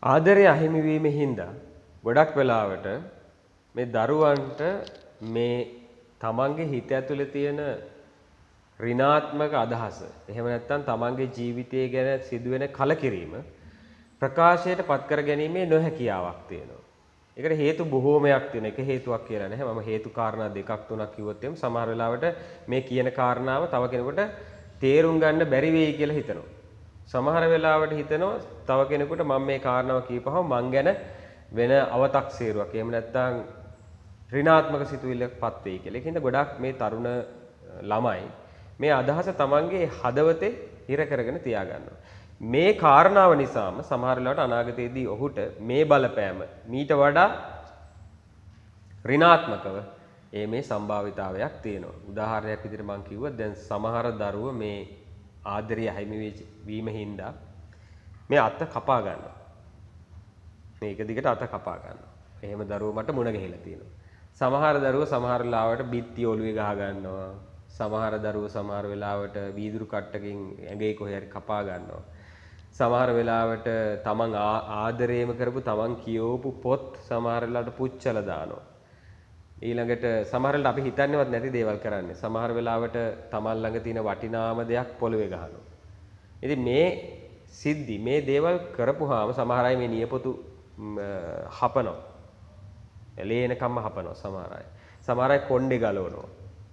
ආදරය අහිමි වීමෙන් හින්දා ගොඩක් වෙලාවට මේ දරුවන්ට මේ තමන්ගේ හිත ඇතුලේ තියෙන ඍණාත්මක අදහස එහෙම නැත්නම් තමන්ගේ ජීවිතය ගැන සිදුවෙන කලකිරීම ප්‍රකාශයට පත් කර ගැනීමේ නොහැකියාවක් තියෙනවා. ඒකට හේතු බොහෝමයක් තියෙන එක හේතුවක් කියලා නැහැ. මම හේතු කාරණා දෙකක් තුනක් කිව්වොත් එම් සමහර වෙලාවට මේ කියන කාරණාව තව කෙනෙකුට තේරුම් ගන්න බැරි වෙයි කියලා හිතනවා. සමහර වෙලාවට හිතනවා තව කෙනෙකුට මම මේ කාරණාව කියපුවහම මං ගැන වෙන අව탁සීරුවක් එහෙම නැත්නම් ඍණාත්මක සිතුවිල්ලක්පත් වෙයි කියලා. ඒකින්ද ගොඩක් මේ තරුණ ළමයි මේ අදහස තමන්ගේ හදවතේ හිර කරගෙන තියාගන්නවා. මේ කාරණාව නිසාම සමහර වෙලාවට අනාගතයේදී ඔහුට මේ බලපෑම මීට වඩා ඍණාත්මකව මේ සම්භාවිතාවයක් තියෙනවා. උදාහරණයක් විදිහට මම කිව්වා දැන් සමහර දරුවෝ මේ ආදරය අහිමි වීම හින්දා මේ අත කපා ගන්නවා. මේක දිගට අත කපා ගන්නවා. එහෙම දරුවෝ මට මුණ ගැහිලා තියෙනවා. සමහර දරුවෝ සමහර වෙලාවට බිත්ති ඔළුවේ ගහ ගන්නවා. සමහර දරුවෝ සමහර වෙලාවට වීදුරු කට්ටකින් ඇඟේ කොහේ හරි කපා ගන්නවා. සමහර වෙලාවට තමන් ආදරේම කරපු තමන් කියවපු පොත් සමහර වෙලාවට පුච්චලා දානවා. ඊළඟට සමහර වෙලාවට අපි හිතන්නේවත් නැති දේවල් කරන්නේ. සමහර වෙලාවට තමන් ළඟ තියෙන වටිනාම දෙයක් පොළවේ ගහනවා. ඉතින් මේ සිද්ධි මේ දේවල් කරපුවාම සමහර අය මේ නියපොතු හපනවා. එලේනකම්ම හපනවා සමහර අය. සමහර අය කොණ්ඩේ ගලවනවා.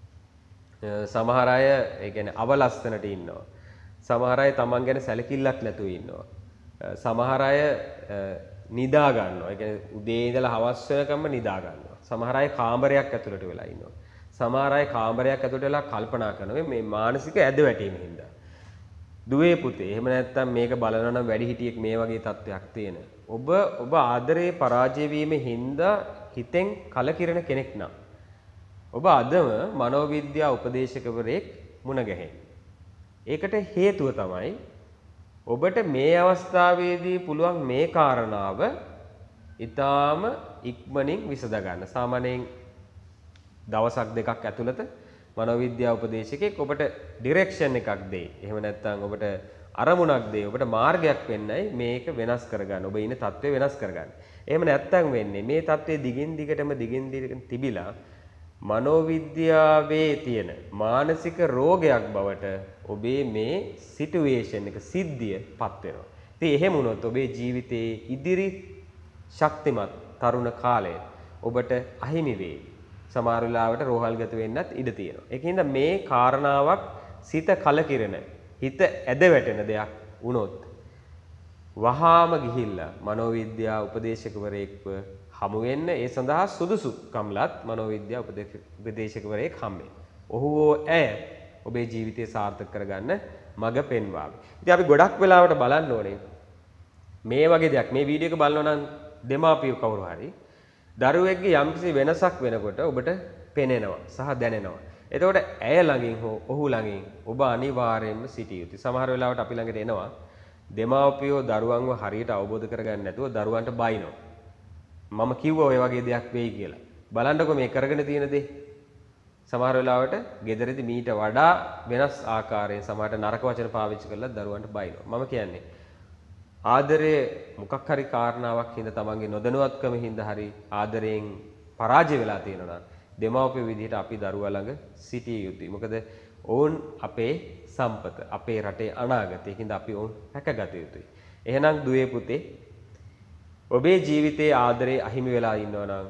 සමහර අය ඒ කියන්නේ අවලස්සනට ඉන්නවා. සමහර අය තමන් ගැන සැලකිල්ලක් නැතුව ඉන්නවා. සමහර අය නිදා ගන්නවා. ඒ කියන්නේ උදේ ඉඳලා හවස වෙනකම්ම නිදා ගන්නවා. සමහර අය කාමරයක් ඇතුළට වෙලා ඉන්නවා. සමහර අය කාමරයක් ඇතුළට වෙලා කල්පනා කරනවා මේ මානසික ඇද වැටීම හින්දා. දුවේ පුතේ එහෙම නැත්නම් මේක බලනවා නම් වැඩිහිටියෙක් මේ වගේ තත්ත්වයක් තියෙන. ඔබ ආදරේ පරාජය වීම හින්දා හිතෙන් කලකිරෙන කෙනෙක් නම් ඔබ අදම මනෝවිද්‍යා උපදේශකවරයෙක් මුණ ගැහෙන්න. ඒකට හේතුව තමයි ඔබට මේ අවස්ථාවේදී පුළුවන් මේ කාරණාව ඊටාම ඉක්මනින් විසඳ ගන්න. සාමාන්‍යයෙන් දවසක් දෙකක් ඇතුළත මනෝවිද්‍යා උපදේශකෙක් ඔබට ඩිරෙක්ෂන් එකක් දෙයි. එහෙම නැත්නම් ඔබට අරමුණක් දෙයි. ඔබට මාර්ගයක් වෙන්නයි මේක වෙනස් කරගන්න. ඔබ ඉන්න තත්ත්වය වෙනස් කරගන්න. එහෙම නැත්නම් වෙන්නේ මේ තත්ත්වයේ දිගින් දිගටම තිබිලා මනෝවිද්‍යාවේ තියෙන මානසික රෝගයක් බවට ඔබේ මේ සිටුේෂන් එක සිද්ධියපත් වෙනවා. ඉතින් එහෙම වුණොත් ඔබේ ජීවිතයේ ඉදිරි ශක්තිමත් තරුණ කාලය ඔබට අහිමි වෙයි. සමහර වෙලාවට රෝහල්ගත වෙන්නත් ඉඩ තියෙනවා. ඒකින්ද මේ කාරණාවක් සිත කලකිරෙන, හිත ඇද වැටෙන දෙයක් වුණොත් වහාම ගිහිල්ලා මනෝවිද්‍යා උපදේශකවරයෙක්ව හමු වෙන්න ඒ සඳහා සුදුසුකම්ලත් මනෝවිද්‍යා උපදේශකවරයෙක් හම්බෙන්න. ඔහු ඇය ඔබේ ජීවිතය සාර්ථක කරගන්න මඟ පෙන්වාවි. ඉතින් අපි ගොඩක් වෙලාවට බලන්න ඕනේ මේ වගේ දෙයක් මේ වීඩියෝ එක බලනවා නම් දෙමාපියෝ කවුරු හරි දරුවෙක්ගේ යම්කිසි වෙනසක් වෙනකොට ඔබට පෙනෙනවා සහ දැනෙනවා. එතකොට ඇය ළඟින් හෝ ඔහු ළඟින් ඔබ අනිවාර්යයෙන්ම සිටිය යුතුයි. සමහර වෙලාවට අපි ළඟට එනවා දෙමාපියෝ දරුවන්ව හරියට අවබෝධ කරගන්න නැතුව දරුවන්ට බයිනවා. මම කිව්වා ඔය වගේ දෙයක් වෙයි කියලා. බලන්නකො මේ කරගෙන තියෙන දේ. සමහර වෙලාවට ගෙදරදී මීට වඩා වෙනස් ආකාරයෙන් සමහරට නරක වචන පාවිච්චි කරලා දරුවන්ට බයිනවා. මම කියන්නේ ආදරයේ මොකක් හරි කාරණාවක් හින්දා තමන්ගේ නොදැනුවත්කම හින්දා හරි ආදරයෙන් පරාජය වෙලා තියෙනවා නම් දෙමව්පිය විදිහට අපි දරුවා ළඟ සිටිය යුතුයි. මොකද ඔවුන් අපේ සම්පත, අපේ රටේ අනාගතය. ඒකින්ද අපි ඔවුන් රැකගත යුතුයි. එහෙනම් දුවේ පුතේ ඔබේ ජීවිතයේ ආදරේ අහිමි වෙලා ඉන්නවා නම්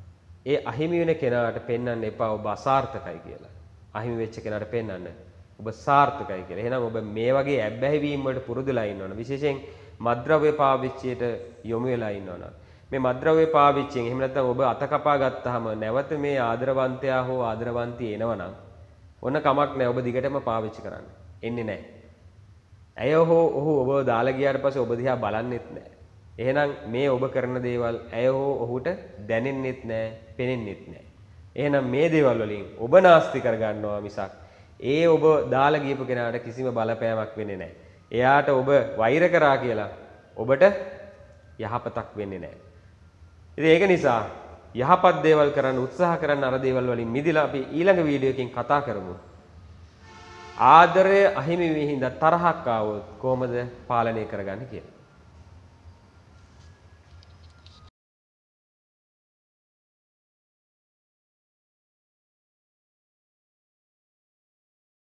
ඒ අහිමි වෙන කෙනාට පෙන්වන්න එපා ඔබ අසාර්ථකයි කියලා. අහිමි වෙච්ච කෙනාට පෙන්වන්න ඔබ සාර්ථකයි කියලා. එහෙනම් ඔබ මේ වගේ ඇබ්බැහි වීම වලට පුරුදුලා ඉන්නවනම් විශේෂයෙන් මද්ද්‍රව්‍ය පාවිච්චියට යොමු වෙලා ඉන්නවනම් මේ මද්ද්‍රව්‍ය පාවිච්චියෙන් එහෙම නැත්නම් ඔබ අත කපා ගත්තාම නැවත මේ ආදරවන්තයා හෝ ආදරවන්තිය එනවනම් ඔන්න කමක් නැහැ ඔබ දිගටම පාවිච්චි කරන්න. එන්නේ නැහැ. ඇය හෝ ඔහු ඔබ දාලා ගියාට පස්සේ ඔබ දිහා බලන්නෙත් නැහැ. එහෙනම් මේ ඔබ කරන දේවල් ඇය හෝ ඔහුට දැනෙන්නෙත් නැහැ, පෙනෙන්නෙත් නැහැ. එහෙනම් මේ දේවල් වලින් ඔබ නාස්ති කරගන්නවා මිසක් ඒ ඔබ දාලා ගියපු කෙනාට කිසිම බලපෑමක් වෙන්නේ නැහැ. එයාට ඔබ වෛර කරා කියලා ඔබට යහපතක් වෙන්නේ නැහැ. ඉතින් ඒක නිසා යහපත් දේවල් කරන්න උත්සාහ කරන්න අර දේවල් වලින් මිදලා අපි ඊළඟ වීඩියෝ එකකින් කතා කරමු. ආදරය අහිමි වී හින්දා තරහක් ආවොත් කොහොමද පාලනය කරගන්නේ කියලා.